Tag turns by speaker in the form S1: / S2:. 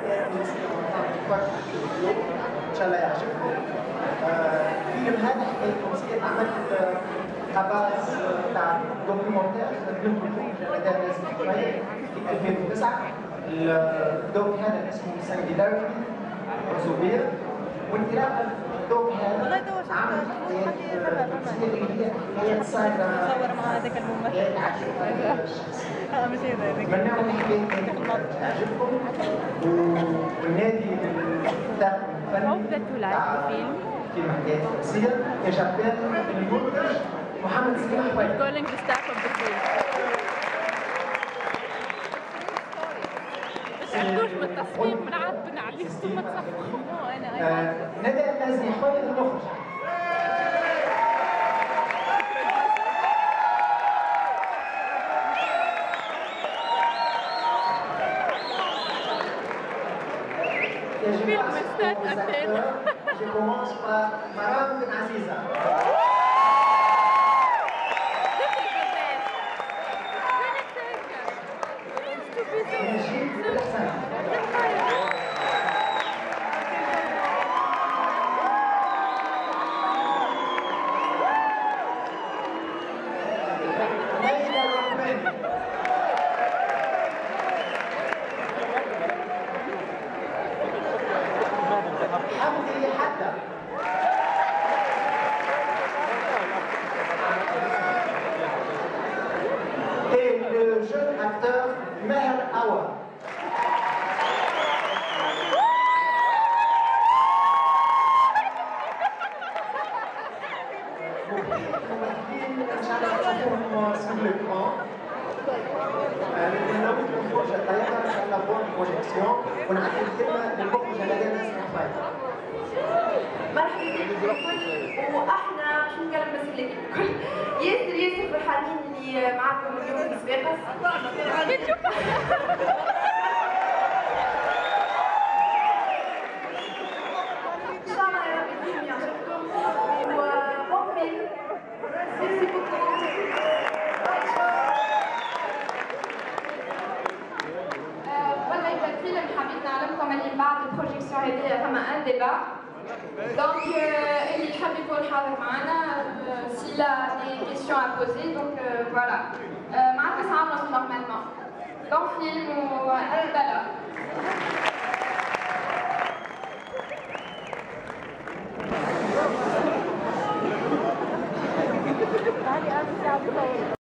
S1: ان شاء الله يعجبكم. الفيلم هذا حكاية تونسية عملت قباس تاع دوكيومنتير خدمته في ندى مزني حفايدh في 2009. الدوك هذا اسمه سامي زبير، وانطلاقا الدوك هذا عمل حكايات تونسية اللي هي حكايات صايرة
S2: مع هذاك الممثل
S1: نتمنى الحكاية تعجبكم، والنادي للإنتاج الفني تاع فيلم حكايات تونسية كجبار المنتج محمد سليم حفايدh.
S2: Calling the staff of the film. عندوش بالتصميم بنعطيه ثم تصفقوا. انا
S1: ندى مزني حفايدh المخرج. Je commence par Maram et Aziza. Nejib Bel Hassan. Leila Rokbani. Hamdi Hadda. Et le jeune acteur Meher Awa. Sur l'écran. la bonne projection ونعطي الكلمه للمخرجه ليلى مزني حفايدh.
S3: مرحبا بكم، واحنا شو نتكلم بس لك الكل ياسر فرحانين اللي معاكم اليوم في سفاقس. ان شاء الله يا رب الفيلم يعجبكم وبون فيلم. ميرسي بوكو. قبل يبدا الفيلم حبيت نعلمكم اللي بعد البروجيكسيون هذه فما ان ديبا. Donc, اللي يحب يكون حاضر معنا s'il a des questions à poser, donc voilà. معنا ساعة ونص normalement. Bon film ou à tout à l'heure.